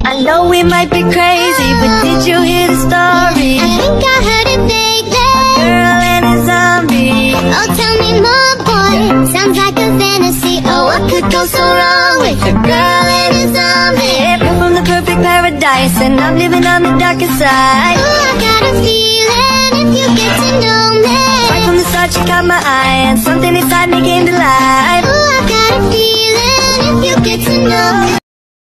I know we might be crazy, but did you hear the story? I think I heard it vaguely. A girl and a zombie. Oh, tell me more, boy. Sounds like a fantasy. Oh, what could go so wrong with a girl and a zombie? Yeah, come from the perfect paradise, and I'm living on the darker side. Oh, I got a feeling if you get to know me. Right from the start you caught my eye, and something inside me came to life. Oh, I got a feeling if you get to know me.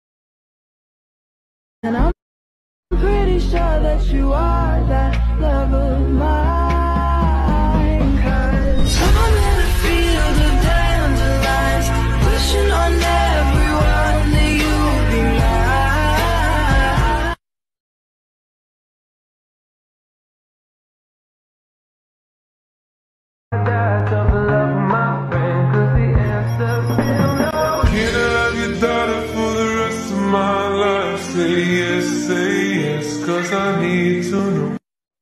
And I'm pretty sure that you are that love of mine. 'Cause I'm in a field of dandelions, wishing on everyone that you'd be mine. That's of the love of my friend, 'cause the answer's still no. Can I have your daughter for the rest of my life? Say yes, 'cause I need to know.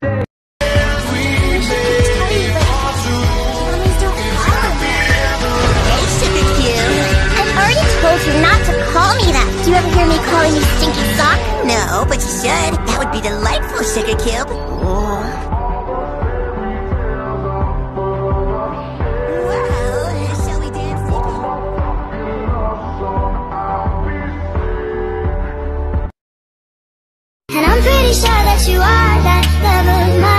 Not to call me that. Do you ever hear me calling you Stinky Sock? No, but you should. That would be delightful, Sugar Cube. Well, shall we dance together? And I'm pretty sure that you are that love of mine.